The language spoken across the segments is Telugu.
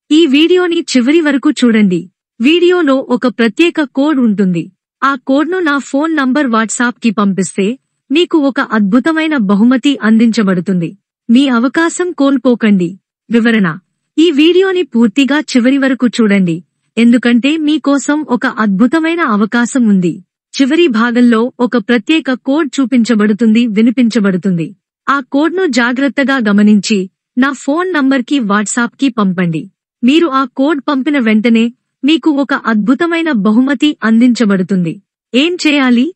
ఈ వీడియోని చివరి వరకు చూడండి. వీడియోలో ఒక ప్రత్యేక కోడ్ ఉంటుంది. ఆ కోడ్ను నా ఫోన్ నంబర్ వాట్సాప్ కి పంపిస్తే మీకు ఒక అద్భుతమైన బహుమతి అందించబడుతుంది. మీ అవకాశం కోల్పోకండి. వివరణ: ఈ వీడియోని పూర్తిగా చివరి వరకు చూడండి, ఎందుకంటే మీకోసం ఒక అద్భుతమైన అవకాశం ఉంది. చివరి భాగంలో ఒక ప్రత్యేక కోడ్ చూపించబడుతుంది, వినిపించబడుతుంది. ఆ కోడ్ను జాగ్రత్తగా గమనించి నా ఫోన్ నంబర్కి వాట్సాప్ కి పంపండి. మీరు ఆ కోడ్ పంపిన వెంటనే మీకు ఒక అద్భుతమైన బహుమతి అందించబడుతుంది. ఏం చేయాలి?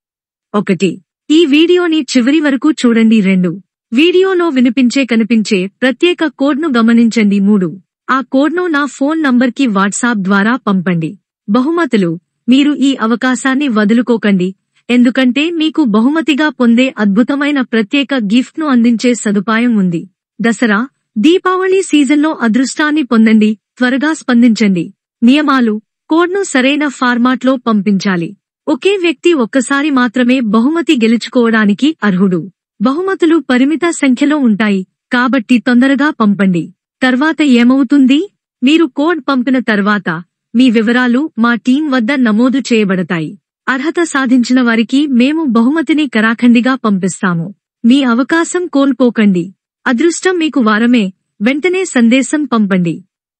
1. ఈ వీడియోని చివరి వరకు చూడండి. 2. వీడియోలో కనిపించే ప్రత్యేక కోడ్ను గమనించండి. 3. ఆ కోడ్ను నా ఫోన్ నంబర్కి వాట్సాప్ ద్వారా పంపండి. బహుమతులు: మీరు ఈ అవకాశాన్ని వదులుకోకండి, ఎందుకంటే మీకు బహుమతిగా పొందే అద్భుతమైన ప్రత్యేక గిఫ్ట్ను అందించే సదుపాయం ఉంది. దసరా, దీపావళి సీజన్లో అదృష్టాన్ని పొందండి. త్వరగా స్పందించండి. నియమాలు: కోడ్ను సరైన ఫార్మాట్లో పంపించాలి. ఒకే వ్యక్తి ఒక్కసారి మాత్రమే బహుమతి గెలుచుకోవడానికి అర్హుడు. బహుమతులు పరిమిత సంఖ్యలో ఉంటాయి, కాబట్టి తొందరగా పంపండి. తర్వాత ఏమవుతుంది? మీరు కోడ్ పంపిన తర్వాత మీ వివరాలు మా టీం వద్ద నమోదు చేయబడతాయి. అర్హత సాధించిన వారికి మేము బహుమతిని కరాఖండిగా పంపిస్తాము. మీ అవకాశం కోల్పోకండి. అదృష్టం మీకు వారమే. వెంటనే సందేశం పంపండి.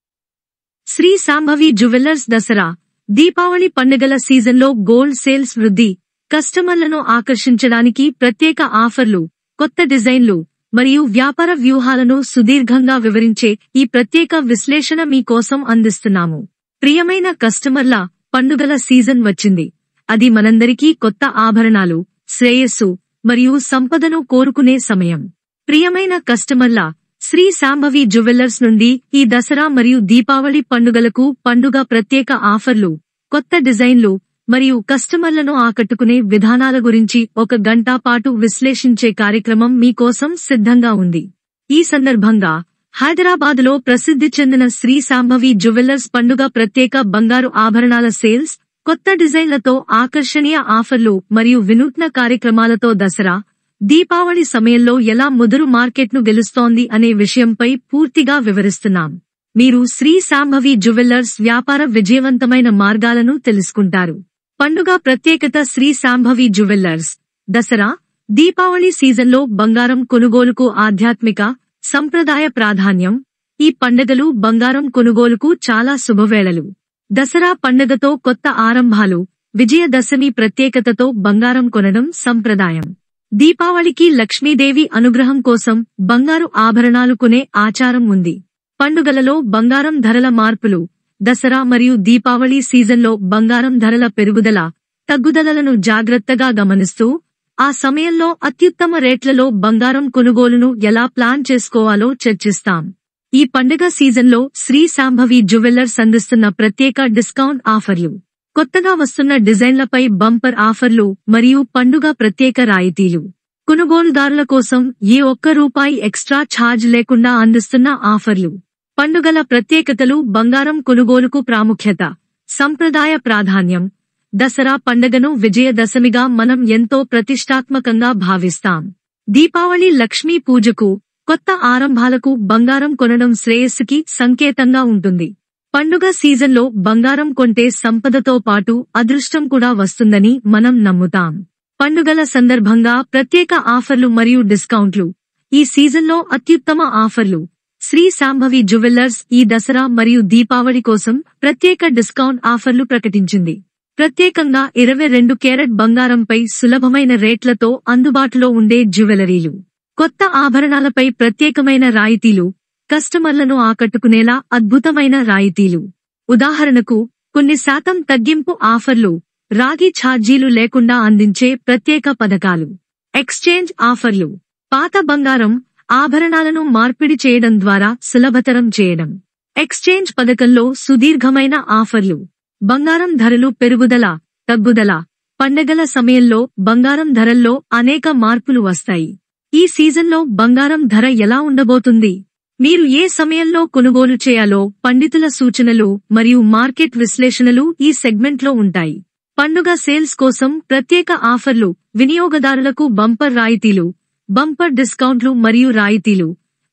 శ్రీ శాంభవి జ్యువెలర్స్ దసరా, దీపావళి పండుగల సీజన్లో గోల్డ్ సేల్స్ వృద్ధి, కస్టమర్లను ఆకర్షించడానికి ప్రత్యేక ఆఫర్లు, కొత్త డిజైన్లు మరియు వ్యాపార వ్యూహాలను సుదీర్ఘంగా వివరించే ఈ ప్రత్యేక విశ్లేషణ మీకోసం అందిస్తున్నాము. ప్రియమైన కస్టమర్ల, పండుగల సీజన్ వచ్చింది. అది మనందరికీ కొత్త ఆభరణాలు, శ్రేయస్సు మరియు సంపదను కోరుకునే సమయం. ప్రియమైన కస్టమర్ల, శ్రీ శాంభవి జ్యువెలర్స్ నుండి ఈ దసరా మరియు దీపావళి పండుగలకు పండుగ ప్రత్యేక ఆఫర్లు, కొత్త డిజైన్లు మరియు కస్టమర్లను ఆకట్టుకునే విధానాల గురించి 1 గంట పాటు విశ్లేషించే కార్యక్రమం మీకోసం సిద్ధంగా ఉంది. ఈ సందర్భంగా హైదరాబాదులో ప్రసిద్ధి చెందిన శ్రీ శాంభవి జ్యువెలర్స్ పండుగ ప్రత్యేక బంగారు ఆభరణాల సేల్స్, కొత్త డిజైన్లతో ఆకర్షణీయ ఆఫర్లు మరియు వినూత్న కార్యక్రమాలతో దసరా, దీపావళి సమయంలో ఎలా ముదురు మార్కెట్ను గెలుస్తోంది అనే విషయంపై పూర్తిగా వివరిస్తున్నాం. మీరు శ్రీ శాంభవి జ్యువెలర్స్ వ్యాపార విజయవంతమైన మార్గాలను తెలుసుకుంటారు. పండుగ ప్రత్యేకత: శ్రీ శాంభవి జ్యువెలర్స్ దసరా, దీపావళి సీజన్లో బంగారం కొనుగోలుకు ఆధ్యాత్మిక, సంప్రదాయ ప్రాధాన్యం. ఈ పండుగలు బంగారం కొనుగోలుకు చాలా శుభవేళలు. దసరా పండుగతో కొత్త ఆరంభాలు, విజయదశమి ప్రత్యేకతతో బంగారం కొనడం సంప్రదాయం. దీపావళికి లక్ష్మీదేవి అనుగ్రహం కోసం బంగారు ఆభరణాలు కొనే ఆచారం ఉంది. పండుగలలో బంగారం ధరల మార్పులు: దసరా మరియు దీపావళి సీజన్లో బంగారం ధరల పెరుగుదల, తగ్గుదలలను జాగ్రత్తగా గమనిస్తూ ఆ సమయంలో అత్యుత్తమ రేట్లలో బంగారం కొనుగోలును ఎలా ప్లాన్ చేసుకోవాలో చర్చిస్తాం. ఈ పండుగ సీజన్లో శ్రీ శాంభవి జ్యువెలర్స్ అందిస్తున్న ప్రత్యేక డిస్కౌంట్ ఆఫర్లు, కొత్తగా వస్తున్న డిజైన్లపై బంపర్ ఆఫర్లు మరియు పండుగ ప్రత్యేక రాయితీలు. కొనుగోలుదారుల కోసం ఏ ఒక్క రూపాయి ఎక్స్ట్రా ఛార్జ్ లేకుండా అందిస్తున్న ఆఫర్లు. పండుగల ప్రత్యేకతలు: బంగారం కొనుగోలుకు ప్రాముఖ్యత, సంప్రదాయ ప్రాధాన్యం. దసరా పండుగను విజయదశమిగా మనం ఎంతో ప్రతిష్టాత్మకంగా భావిస్తాం. దీపావళి లక్ష్మీ పూజకు, కొత్త ఆరంభాలకు బంగారం కొనడం శ్రేయస్సుకి సంకేతంగా ఉంటుంది. పండుగ సీజన్లో బంగారం కొంటే సంపదతో పాటు అదృష్టం కూడా వస్తుందని మనం నమ్ముతాం. పండుగల సందర్భంగా ప్రత్యేక ఆఫర్లు మరియు డిస్కౌంట్లు. ఈ సీజన్లో అత్యుత్తమ ఆఫర్లు. శ్రీ శాంభవి జ్యువెలర్స్ ఈ దసరా మరియు దీపావళి కోసం ప్రత్యేక డిస్కౌంట్ ఆఫర్లు ప్రకటించింది. ప్రత్యేకంగా 22 క్యారెట్ బంగారంపై సులభమైన రేట్లతో అందుబాటులో ఉండే జ్యువెలరీలు, కొత్త ఆభరణాలపై ప్రత్యేకమైన రాయితీలు, కస్టమర్లను ఆకట్టుకునేలా అద్భుతమైన రాయితీలు. ఉదాహరణకు, కొన్ని శాతం తగ్గింపు ఆఫర్లు, రాగి ఛార్జీలు లేకుండా అందించే ప్రత్యేక పథకాలు. ఎక్స్చేంజ్ ఆఫర్లు: పాత బంగారం, ఆభరణాలను మార్పిడి చేయడం ద్వారా సులభతరం చేయడం. ఎక్స్చేంజ్ పథకంలో సుదీర్ఘమైన ఆఫర్లు. బంగారం ధరలు పెరుగుదల, తగ్గుదల. పండగల సమయంలో బంగారం ధరల్లో అనేక మార్పులు వస్తాయి. ఈ సీజన్లో బంగారం ధర ఎలా ఉండబోతుంది? మీరు ఏ సమయంలో కొనుగోలు చేయాలో పండితుల సూచనలు మరియు మార్కెట్ విశ్లేషణలు ఈ సెగ్మెంట్లో ఉంటాయి. పండుగ సేల్స్ కోసం ప్రత్యేక ఆఫర్లు, వినియోగదారులకు బంపర్ రాయితీలు, బంపర్ డిస్కౌంట్లు మరియు రాయితీలు.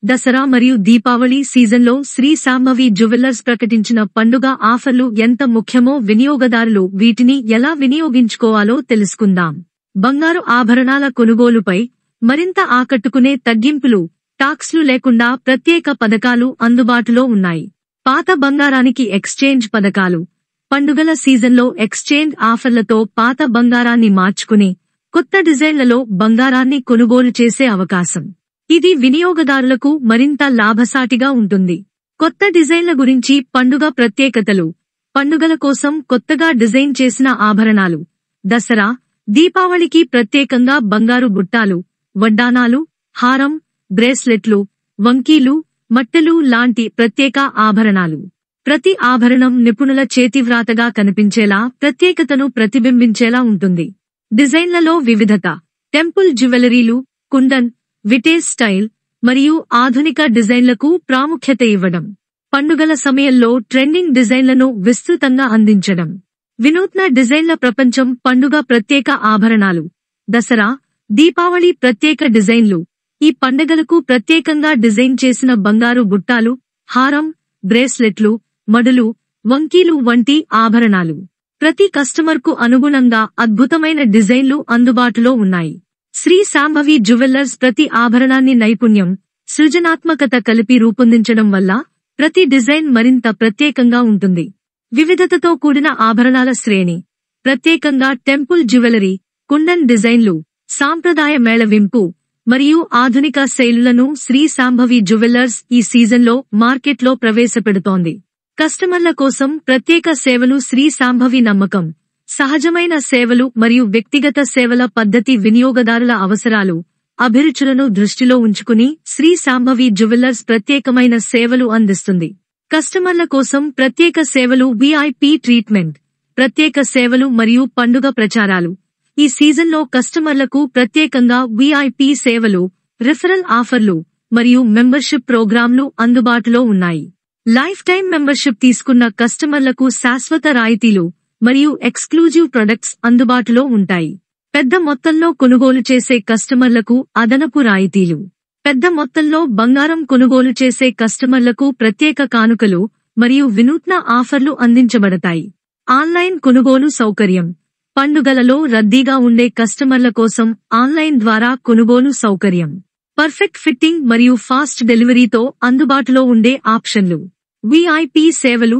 దసరా మరియు దీపావళి సీజన్లో శ్రీ శాంభవి జ్యువెలర్స్ ప్రకటించిన పండుగ ఆఫర్లు ఎంత ముఖ్యమో వినియోగదారులు వీటిని ఎలా వినియోగించుకోవాలో తెలుసుకుందాం. బంగారు ఆభరణాల కొనుగోలుపై మరింత ఆకట్టుకునే తగ్గింపులు, టాక్స్లు లేకుండా ప్రత్యేక పథకాలు అందుబాటులో ఉన్నాయి. పాత బంగారానికి ఎక్స్చేంజ్ పథకాలు. పండుగల సీజన్లో ఎక్స్చేంజ్ ఆఫర్లతో పాత బంగారాన్ని మార్చుకుని కొత్త డిజైన్లలో బంగారాన్ని కొనుగోలు చేసే అవకాశం. ఇది వినియోగదారులకు మరింత లాభసాటిగా ఉంటుంది. కొత్త డిజైన్ల గురించి పండుగ ప్రత్యేకతలు. పండుగల కోసం కొత్తగా డిజైన్ చేసిన ఆభరణాలు. దసరా, దీపావళికి ప్రత్యేకంగా బంగారు బుట్టాలు, వడ్డానాలు, హారం, బ్రేస్లెట్లు, వంకీలు, మట్టెలు లాంటి ప్రత్యేక ఆభరణాలు. ప్రతి ఆభరణం నిపుణుల చేతివ్రాతగా కనిపించేలా ప్రత్యేకతను ప్రతిబింబించేలా ఉంటుంది. డిజైన్లలో వివిధత. టెంపుల్ జ్యువెలరీలు, కుందన్, విటేజ్ స్టైల్ మరియు ఆధునిక డిజైన్లకు ప్రాముఖ్యత ఇవ్వడం. పండుగల సమయంలో ట్రెండింగ్ డిజైన్లను విస్తృతంగా అందించడం. వినూత్న డిజైన్ల ప్రపంచం. పండుగ ప్రత్యేక ఆభరణాలు. దసరా, దీపావళి ప్రత్యేక డిజైన్లు. ఈ పండుగలకు ప్రత్యేకంగా డిజైన్ చేసిన బంగారు బుట్టాలు, హారం, బ్రేస్లెట్లు, మడులు, వంకీలు వంటి ఆభరణాలు. ప్రతి కస్టమర్కు అనుగుణంగా అద్భుతమైన డిజైన్లు అందుబాటులో ఉన్నాయి. శ్రీ శాంభవి జ్యువెలర్స్ ప్రతి ఆభరణాన్ని నైపుణ్యం, సృజనాత్మకత కలిపి రూపొందించడం వల్ల ప్రతి డిజైన్ మరింత ప్రత్యేకంగా ఉంటుంది. వివిధతతో కూడిన ఆభరణాల శ్రేణి. ప్రత్యేకంగా టెంపుల్ జ్యువెలరీ, కుండన్ డిజైన్లు, సాంప్రదాయ మేళవింపు మరియు ఆధునిక శైలులను శ్రీ శాంభవి జ్యువెలర్స్ ఈ సీజన్లో మార్కెట్లో ప్రవేశపెడుతోంది. కస్టమర్ల కోసం ప్రత్యేక సేవలు. శ్రీ శాంభవి నమ్మకం, సహజమైన సేవలు మరియు వ్యక్తిగత సేవల పద్ధతి. వినియోగదారుల అవసరాలు, అభిరుచులను దృష్టిలో ఉంచుకుని శ్రీ శాంభవి జ్యువెలర్స్ ప్రత్యేకమైన సేవలు అందిస్తుంది. కస్టమర్ల కోసం ప్రత్యేక సేవలు. విఐపి ట్రీట్మెంట్, ప్రత్యేక సేవలు మరియు పండుగ ప్రచారాలు. ఈ సీజన్లో కస్టమర్లకు ప్రత్యేకంగా విఐపి సేవలు, రిఫరల్ ఆఫర్లు మరియు మెంబర్షిప్ ప్రోగ్రాంలు అందుబాటులో ఉన్నాయి. లైఫ్ టైం మెంబర్షిప్ తీసుకున్న కస్టమర్లకు శాశ్వత రాయితీలు మరియు ఎక్స్క్లూజివ్ ప్రొడక్ట్స్ అందుబాటులో ఉంటాయి. పెద్ద మొత్తంలో కొనుగోలు చేసే కస్టమర్లకు అదనపు రాయితీలు. పెద్ద మొత్తంలో బంగారం కొనుగోలు చేసే కస్టమర్లకు ప్రత్యేక కానుకలు మరియు వినూత్న ఆఫర్లు అందించబడతాయి. ఆన్లైన్ కొనుగోలు సౌకర్యం. పండుగలలో రద్దీగా ఉండే కస్టమర్ల కోసం ఆన్లైన్ ద్వారా కొనుగోలు సౌకర్యం. పర్ఫెక్ట్ ఫిట్టింగ్ మరియు ఫాస్ట్ డెలివరీతో అందుబాటులో ఉండే ఆప్షన్లు. విఐపి సేవలు,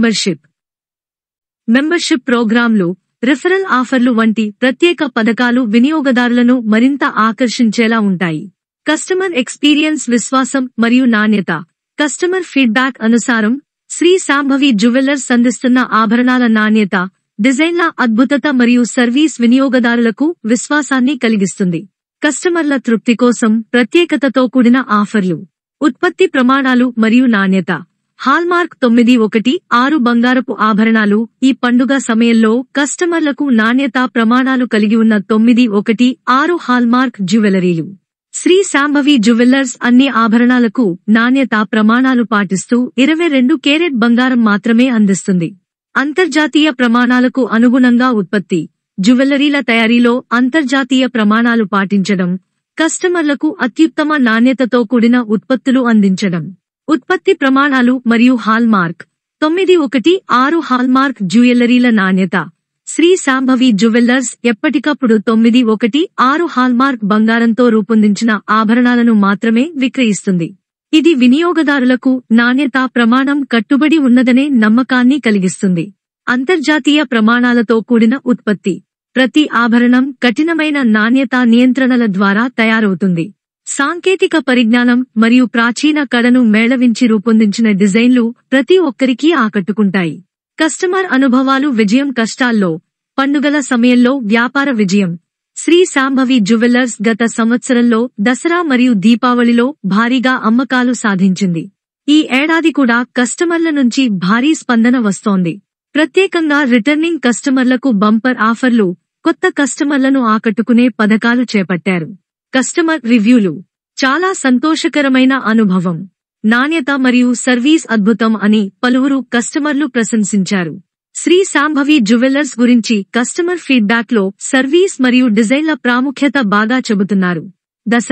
మెంబర్షిప్ ప్రోగ్రాంలు, రిఫరల్ ఆఫర్లు వంటి ప్రత్యేక పథకాలు వినియోగదారులను మరింత ఆకర్షించేలా ఉంటాయి. Customer experience. విశ్వాసం మరియు నాణ్యత. కస్టమర్ ఫీడ్బ్యాక్ అనుసారం శ్రీ శాంభవి జ్యువెలర్స్ అందిస్తున్న ఆభరణాల నాణ్యత, డిజైన్ల అద్భుతత మరియు సర్వీస్ వినియోగదారులకు విశ్వాసాన్ని కలిగిస్తుంది. కస్టమర్ల తృప్తి కోసం ప్రత్యేకతతో కూడిన ఆఫర్లు. ఉత్పత్తి ప్రమాణాలు మరియు నాణ్యత. హాల్మార్క్ 916 బంగారపు ఆభరణాలు. ఈ పండుగ సమయంలో కస్టమర్లకు నాణ్యతా ప్రమాణాలు కలిగి ఉన్న 916 హాల్మార్క్ జ్యువెలరీలు. శ్రీ శాంభవి జ్యువెలర్స్ అన్ని ఆభరణాలకు నాణ్యతా ప్రమాణాలు పాటిస్తూ 22 కేరెట్ బంగారం మాత్రమే అందిస్తుంది. అంతర్జాతీయ ప్రమాణాలకు అనుగుణంగా ఉత్పత్తి. జ్యువెలరీల తయారీలో అంతర్జాతీయ ప్రమాణాలు పాటించడం, కస్టమర్లకు అత్యుత్తమ నాణ్యతతో కూడిన ఉత్పత్తులు అందించడం. ఉత్పత్తి ప్రమాణాలు మరియు హాల్మార్క్. 916 హాల్మార్క్ జ్యువెలరీల నాణ్యత. శ్రీ శాంభవి జ్యువెలర్స్ ఎప్పటికప్పుడు 916 హాల్మార్క్ బంగారంతో రూపొందించిన ఆభరణాలను మాత్రమే విక్రయిస్తుంది. ఇది వినియోగదారులకు నాణ్యతా ప్రమాణం కట్టుబడి ఉన్నదనే నమ్మకాన్ని కలిగిస్తుంది. అంతర్జాతీయ ప్రమాణాలతో కూడిన ఉత్పత్తి. ప్రతి ఆభరణం కఠినమైన నాణ్యతా నియంత్రణల ద్వారా తయారవుతుంది. సాంకేతిక పరిజ్ఞానం మరియు ప్రాచీన కళను మేళవించి రూపొందించిన డిజైన్లు ప్రతి ఒక్కరికీ ఆకట్టుకుంటాయి. కస్టమర్ అనుభవాలు. విజయం. కష్టాల్లో. పండుగల సమయంలో వ్యాపార విజయం. శ్రీ శాంభవి జ్యువెలర్స్ గత సంవత్సరంలో దసరా మరియు దీపావళిలో భారీగా అమ్మకాలు సాధించింది. ఈ ఏడాది కూడా కస్టమర్ల నుంచి భారీ స్పందన వస్తోంది. ప్రత్యేకంగా రిటర్నింగ్ కస్టమర్లకు బంపర్ ఆఫర్లు, కొత్త కస్టమర్లను ఆకట్టుకునే పథకాలు చేపట్టారు. కస్టమర్ రివ్యూలు. చాలా సంతోషకరమైన అనుభవం. నాణ్యత మరియు సర్వీస్ అద్భుతం అని పలువురు కస్టమర్లు ప్రశంసించారు. శ్రీ శాంభవి జ్యువెలర్స్ గురించి కస్టమర్ ఫీడ్బ్యాక్ లో సర్వీస్ మరియు డిజైన్ల ప్రాముఖ్యత బాగా చెబుతున్నారు. దసరా,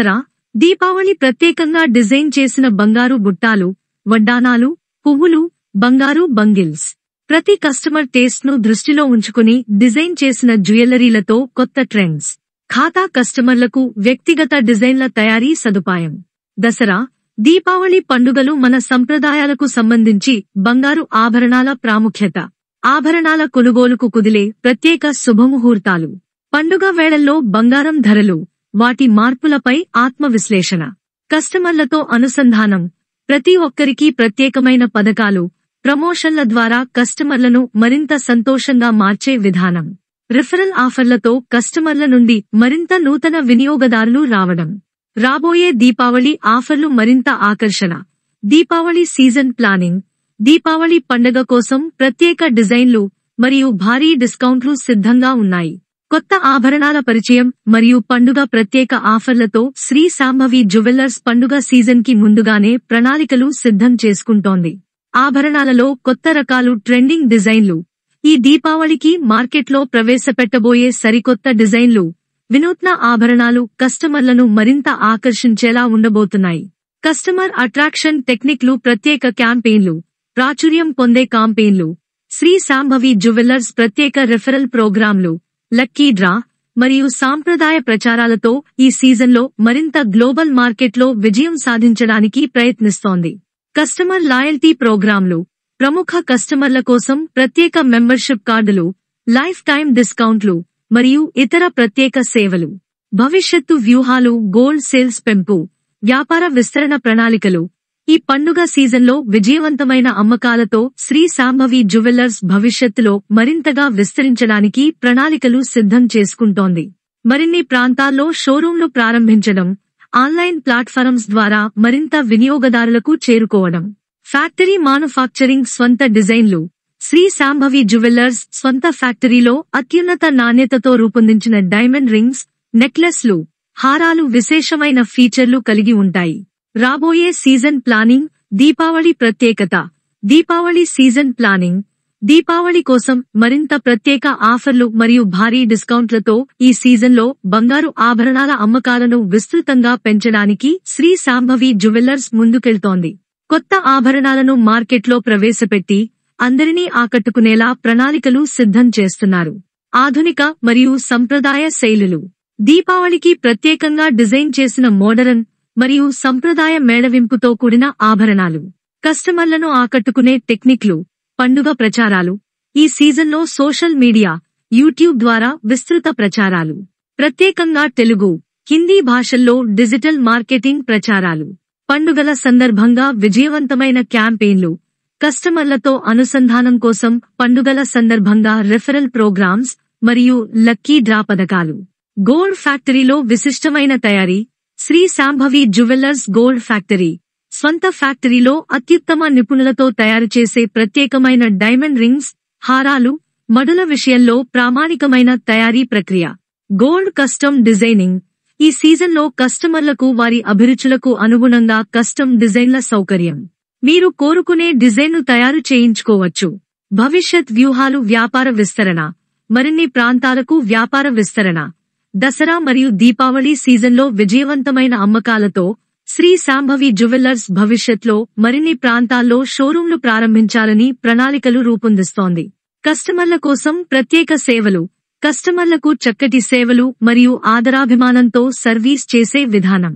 దీపావళి ప్రత్యేకంగా డిజైన్ చేసిన బంగారు బుట్టాలు, వడ్డానాలు, పువ్వులు, బంగారు బంగిల్స్. ప్రతి కస్టమర్ టేస్ట్ ను దృష్టిలో ఉంచుకుని డిజైన్ చేసిన జ్యువెలరీలతో కొత్త ట్రెండ్స్. ఖాతా కస్టమర్లకు వ్యక్తిగత డిజైన్ల తయారీ సదుపాయం. దసరా, దీపావళి పండుగలు మన సంప్రదాయాలకు సంబంధించి బంగారు ఆభరణాల ప్రాముఖ్యత. ఆభరణాల కొనుగోలుకు కుదిలే ప్రత్యేక శుభముహూర్తాలు. పండుగ వేళల్లో బంగారం ధరలు, వాటి మార్పులపై ఆత్మవిశ్లేషణ. కస్టమర్లతో అనుసంధానం. ప్రతి ఒక్కరికీ ప్రత్యేకమైన పథకాలు, ప్రమోషన్ల ద్వారా కస్టమర్లను మరింత సంతోషంగా మార్చే విధానం. రిఫరల్ ఆఫర్లతో కస్టమర్ల నుండి మరింత నూతన వినియోగదారులు రావడం. రాబోయే దీపావళి ఆఫర్లు మరింత ఆకర్షణ. Deepavali season planning. దీపావళి పండుగ కోసం ప్రత్యేక డిజైన్లు మరియు భారీ డిస్కౌంట్లు సిద్ధంగా ఉన్నాయి. కొత్త ఆభరణాల పరిచయం మరియు పండుగ ప్రత్యేక ఆఫర్లతో శ్రీ శాంభవి జ్యువెలర్స్ పండుగ సీజన్ కి ముందుగానే ప్రణాళికలు సిద్ధం చేసుకుంటోంది. ఆభరణాలలో కొత్త రకాలు, ట్రెండింగ్ డిజైన్లు. ఈ దీపావళికి మార్కెట్లో ప్రవేశపెట్టబోయే సరికొత్త డిజైన్లు, వినూత్న ఆభరణాలు కస్టమర్లను మరింత ఆకర్షించేలా ఉండబోతున్నాయి. కస్టమర్ అట్రాక్షన్ టెక్నిక్లు, ప్రత్యేక క్యాంపెయిన్లు, ప్రాచుర్యం పొందే కాంపెయిన్లు. శ్రీ శాంభవి జ్యువెలర్స్ ప్రత్యేక రెఫరల్ ప్రోగ్రాంలు, లక్కీ డ్రా మరియు సాంప్రదాయ ప్రచారాలతో ఈ సీజన్లో మరింత గ్లోబల్ మార్కెట్లో విజయం సాధించడానికి ప్రయత్నిస్తోంది. కస్టమర్ లాయల్టీ ప్రోగ్రాంలు. ప్రముఖ కస్టమర్ల కోసం ప్రత్యేక మెంబర్షిప్ కార్డులు, లైఫ్ టైం డిస్కౌంట్లు మరియు ఇతర ప్రత్యేక సేవలు. భవిష్యత్తు వ్యూహాలు, గోల్డ్ సేల్స్ పెంపు, వ్యాపార విస్తరణ ప్రణాళికలు. ఈ పండుగ సీజన్లో విజయవంతమైన అమ్మకాలతో శ్రీ శాంభవి జ్యువెలర్స్ భవిష్యత్తులో మరింతగా విస్తరించడానికి ప్రణాళికలు సిద్ధం చేసుకుంటోంది. మరిన్ని ప్రాంతాల్లో షోరూంలు ప్రారంభించడం, ఆన్లైన్ ప్లాట్ఫారమ్స్ ద్వారా మరింత వినియోగదారులకు చేరుకోవడం. ఫ్యాక్టరీ మానుఫాక్చరింగ్, స్వంత డిజైన్లు. శ్రీ శాంభవి జ్యువెలర్స్ స్వంత ఫ్యాక్టరీలో అత్యున్నత నాణ్యతతో రూపొందించిన డైమండ్ రింగ్స్, నెక్లెస్లు, హారాలు విశేషమైన ఫీచర్లు కలిగి ఉంటాయి. రాబోయే సీజన్ ప్లానింగ్. దీపావళి ప్రత్యేకత. Deepavali season planning. దీపావళి కోసం మరింత ప్రత్యేక ఆఫర్లు మరియు భారీ డిస్కౌంట్లతో ఈ సీజన్లో బంగారు ఆభరణాల అమ్మకాలను విస్తృతంగా పెంచడానికి శ్రీ శాంభవి జ్యువెలర్స్ ముందుకెళ్తోంది. కొత్త ఆభరణాలను మార్కెట్లో ప్రవేశపెట్టి అందరినీ ఆకట్టుకునేలా ప్రణాళికలు సిద్ధం చేస్తున్నారు. ఆధునిక మరియు సంప్రదాయ శైలులు. దీపావళికి ప్రత్యేకంగా డిజైన్ చేసిన మోడరన్ మరియు సంప్రదాయ మేళవింపుతో కూడిన ఆభరణాలు. కస్టమర్లను ఆకట్టుకునే టెక్నిక్లు, పండుగ ప్రచారాలు. ఈ సీజన్లో సోషల్ మీడియా, యూట్యూబ్ ద్వారా విస్తృత ప్రచారాలు. ప్రత్యేకంగా తెలుగు, హిందీ భాషల్లో డిజిటల్ మార్కెటింగ్ ప్రచారాలు. పండుగల సందర్భంగా విజయవంతమైన క్యాంపెయిన్లు. కస్టమర్లతో అనుసంధానం కోసం పండుగల సందర్భంగా రెఫరల్ ప్రోగ్రామ్స్ మరియు లక్కీ డ్రా పథకాలు. గోల్డ్ ఫ్యాక్టరీలో విశిష్టమైన తయారీ. Shri Shambhavi jewellers gold factory. స్వంత ఫ్యాక్టరీలో అత్యుత్తమ నిపుణులతో తయారు చేసే ప్రత్యేకమైన డైమండ్ రింగ్స్, హారాలు, మడుల విషయంలో ప్రామాణికమైన తయారీ ప్రక్రియ. Gold custom designing. ఈ సీజన్లో కస్టమర్లకు వారి అభిరుచులకు అనుగుణంగా కస్టమ్ డిజైన్ల సౌకర్యం. మీరు కోరుకునే డిజైన్ను తయారు చేయించుకోవచ్చు. భవిష్యత్ వ్యూహాలు, వ్యాపార విస్తరణ. మరిన్ని ప్రాంతాలకు వ్యాపార విస్తరణ. దసరా మరియు దీపావళి సీజన్లో విజయవంతమైన అమ్మకాలతో శ్రీ శాంభవి జ్యువెలర్స్ భవిష్యత్లో మరిన్ని ప్రాంతాల్లో షోరూంలు ప్రారంభించాలని ప్రణాళికలు రూపొందిస్తోంది. కస్టమర్ల కోసం ప్రత్యేక సేవలు. కస్టమర్లకు చక్కటి సేవలు మరియు ఆదరాభిమానంతో సర్వీస్ చేసే విధానం.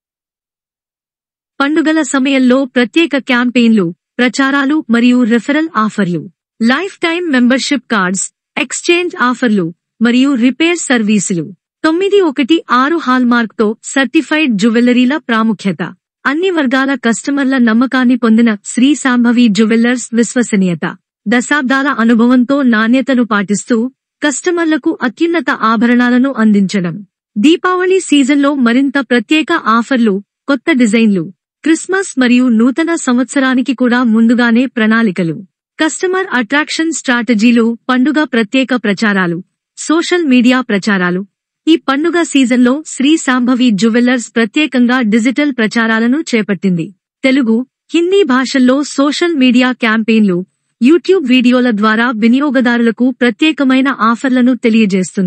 పండుగల సమయంలో ప్రత్యేక క్యాంపెయిన్లు, ప్రచారాలు మరియు రెఫరల్ ఆఫర్లు. Life time membership cards, exchange ఆఫర్లు మరియు రిపేర్ సర్వీసులు. 916 హాల్మార్క్తో సర్టిఫైడ్ జ్యువెలరీల ప్రాముఖ్యత. అన్ని వర్గాల కస్టమర్ల నమ్మకాన్ని పొందిన శ్రీ శాంభవి జ్యువెలర్స్ విశ్వసనీయత. దశాబ్దాల అనుభవంతో నాణ్యతను పాటిస్తూ కస్టమర్లకు అత్యున్నత ఆభరణాలను అందించడం. దీపావళి సీజన్లో మరింత ప్రత్యేక ఆఫర్లు, కొత్త డిజైన్లు. క్రిస్మస్ మరియు నూతన సంవత్సరానికి కూడా ముందుగానే ప్రణాళికలు. కస్టమర్ అట్రాక్షన్ స్ట్రాటజీలు, పండుగ ప్రత్యేక ప్రచారాలు, సోషల్ మీడియా ప్రచారాలు. ఈ పండుగ సీజన్లో శ్రీ శాంభవి జ్యువెలర్స్ ప్రత్యేకంగా డిజిటల్ ప్రచారాలను చేపట్టింది. తెలుగు, హిందీ భాషల్లో సోషల్ మీడియా క్యాంపెయిన్లు, యూట్యూబ్ వీడియోల ద్వారా వినియోగదారులకు ప్రత్యేకమైన ఆఫర్లను తెలియజేస్తుంది.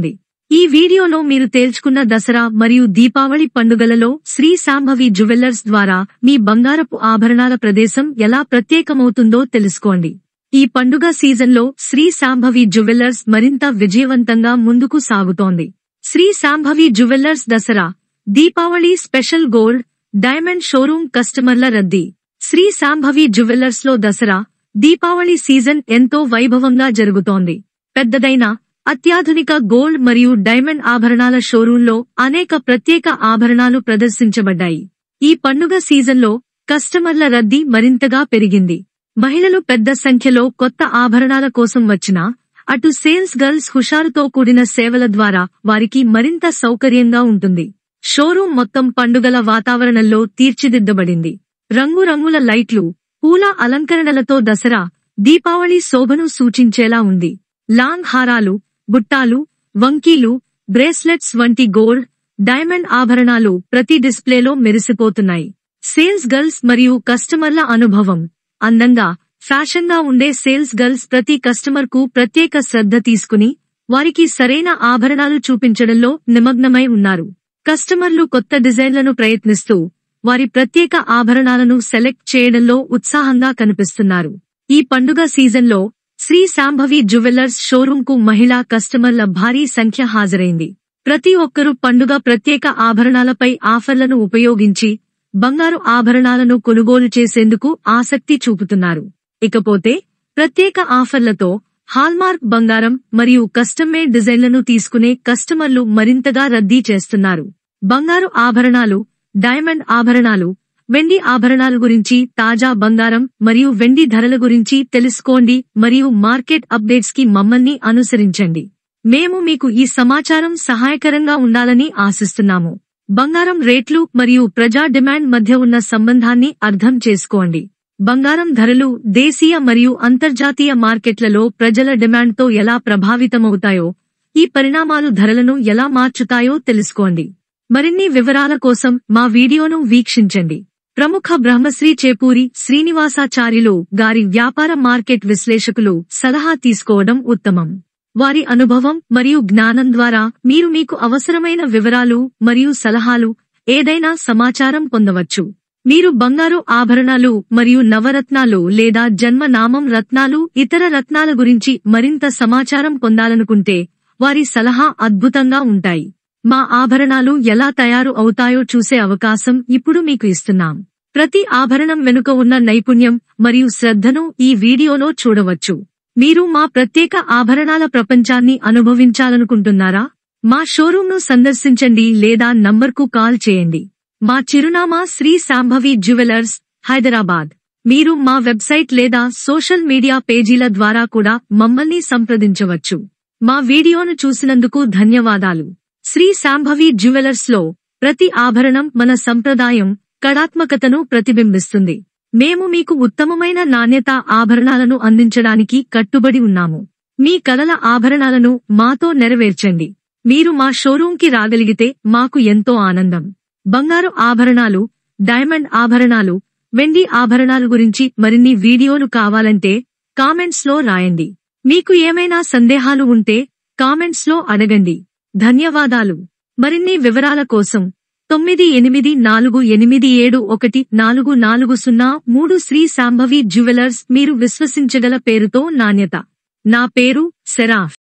ఈ వీడియోలో మీరు తేల్చుకున్న దసరా మరియు దీపావళి పండుగలలో శ్రీ శాంభవి జ్యువెల్లర్స్ ద్వారా మీ బంగారపు ఆభరణాల ప్రదేశం ఎలా ప్రత్యేకమవుతుందో తెలుసుకోండి. ఈ పండుగ సీజన్లో శ్రీ శాంభవి జ్యువెల్లర్స్ మరింత విజయవంతంగా ముందుకు సాగుతోంది. Shri Shambhavi jewellers Dasara, Deepavali special gold, diamond showroom కస్టమర్ల రద్దీ. శ్రీ శాంభవి జ్యువెల్లర్స్ లో దసరా, దీపావళి సీజన్ ఎంతో వైభవంగా జరుగుతోంది. పెద్దదైన అత్యాధునిక గోల్డ్ మరియు డైమండ్ ఆభరణాల షోరూంలో అనేక ప్రత్యేక ఆభరణాలు ప్రదర్శించబడ్డాయి. ఈ పండుగ సీజన్లో కస్టమర్ల రద్దీ మరింతగా పెరిగింది. మహిళలు పెద్ద సంఖ్యలో కొత్త ఆభరణాల కోసం వచ్చినా, అటు సేల్స్ గర్ల్స్ హుషారుతో కూడిన సేవల ద్వారా వారికి మరింత సౌకర్యంగా ఉంటుంది. షోరూం మొత్తం పండుగల వాతావరణంలో తీర్చిదిద్దబడింది. రంగురంగుల లైట్లు, పూల అలంకరణలతో దసరా, దీపావళి శోభను సూచించేలా ఉంది. లాంగ్ హారాలు, బుట్టాలు, వంకీలు, బ్రేస్లెట్స్ వంటి గోల్డ్, డైమండ్ ఆభరణాలు ప్రతి డిస్ప్లేలో మెరిసిపోతున్నాయి. సేల్స్ గర్ల్స్ మరియు కస్టమర్ల అనుభవం. అందంగా, ఫ్యాషన్గా ఉండే సేల్స్ గర్ల్స్ ప్రతి కస్టమర్కు ప్రత్యేక శ్రద్ధ తీసుకుని వారికి సరైన ఆభరణాలు చూపించడంలో నిమగ్నమై ఉన్నారు. కస్టమర్లు కొత్త డిజైన్లను ప్రయత్నిస్తూ వారి ప్రత్యేక ఆభరణాలను సెలెక్ట్ చేయడంలో ఉత్సాహంగా కనిపిస్తున్నారు. ఈ పండుగ సీజన్లో శ్రీ శాంభవి జ్యువెల్లర్స్ షోరూంకు మహిళా కస్టమర్ల భారీ సంఖ్య హాజరైంది. ప్రతి ఒక్కరూ పండుగ ప్రత్యేక ఆభరణాలపై ఆఫర్లను ఉపయోగించి బంగారు ఆభరణాలను కొనుగోలు చేసేందుకు ఆసక్తి చూపుతున్నారు. ఇకపోతే ప్రత్యేక ఆఫర్లతో హాల్మార్క్ బంగారం మరియు కస్టమ్ మేడ్ డిజైన్లను తీసుకునే కస్టమర్లు మరింతగా రద్దీ చేస్తున్నారు. బంగారు ఆభరణాలు, డైమండ్ ఆభరణాలు, వెండి ఆభరణాల గురించి, తాజా బంగారం మరియు వెండి ధరల గురించి తెలుసుకోండి మరియు మార్కెట్ అప్డేట్స్ కి మమ్మల్ని అనుసరించండి. మేము మీకు ఈ సమాచారం సహాయకరంగా ఉండాలని ఆశిస్తున్నాము. బంగారం రేట్లు మరియు ప్రజా డిమాండ్ మధ్య ఉన్న సంబంధాన్ని అర్థం చేసుకోండి. బంగారం ధరలు దేశీయ మరియు అంతర్జాతీయ మార్కెట్లలో ప్రజల డిమాండ్తో ఎలా ప్రభావితమవుతాయో, ఈ పరిణామాలు ధరలను ఎలా మార్చుతాయో తెలుసుకోండి. మరిన్ని వివరాల కోసం మా వీడియోను వీక్షించండి. ప్రముఖ బ్రహ్మశ్రీ చేపూరి శ్రీనివాసాచార్యులు గారి వ్యాపార మార్కెట్ విశ్లేషకులు సలహా తీసుకోవడం ఉత్తమం. వారి అనుభవం మరియు జ్ఞానం ద్వారా మీరు మీకు అవసరమైన వివరాలు మరియు సలహాలు, ఏదైనా సమాచారం పొందవచ్చు. మీరు బంగారు ఆభరణాలు మరియు నవరత్నాలు లేదా జన్మనామం రత్నాలు, ఇతర రత్నాల గురించి మరింత సమాచారం పొందాలనుకుంటే వారి సలహా అద్భుతంగా ఉంటాయి. మా ఆభరణాలు ఎలా తయారు అవుతాయో చూసే అవకాశం ఇప్పుడు మీకు ఇస్తున్నాం. ప్రతి ఆభరణం వెనుక ఉన్న నైపుణ్యం మరియు శ్రద్ధను ఈ వీడియోలో చూడవచ్చు. మీరు మా ప్రత్యేక ఆభరణాల ప్రపంచాన్ని అనుభవించాలనుకుంటున్నారా? మా షోరూంను సందర్శించండి లేదా నంబర్కు కాల్ చేయండి. మా చిరునామా శ్రీ శాంభవి జ్యువెల్లర్స్, హైదరాబాద్. మీరు మా వెబ్సైట్ లేదా సోషల్ మీడియా పేజీల ద్వారా కూడా మమ్మల్ని సంప్రదించవచ్చు. మా వీడియోను చూసినందుకు ధన్యవాదాలు. శ్రీ శాంభవి జ్యువెల్లర్స్ లో ప్రతి ఆభరణం మన సంప్రదాయం, కళాత్మకతను ప్రతిబింబిస్తుంది. మేము మీకు ఉత్తమమైన నాణ్యత ఆభరణాలను అందించడానికి కట్టుబడి ఉన్నాము. మీ కలల ఆభరణాలను మాతో నెరవేర్చండి. మీరు మా షోరూంకి రాగలిగితే మాకు ఎంతో ఆనందం. బంగారు ఆభరణాలు, డైమండ్ ఆభరణాలు, వెండి ఆభరణాల గురించి మరిన్ని వీడియోలు కావాలంటే కామెంట్స్ లో రాయండి. మీకు ఏమైనా సందేహాలు ఉంటే కామెంట్స్ లో అడగండి. ధన్యవాదాలు. మరిన్ని వివరాల కోసం 9848714403 శ్రీ శాంభవి జ్యువెల్లర్స్, మీరు విశ్వసించగల పేరుతో నాణ్యత. నా పేరు సెరాఫ్.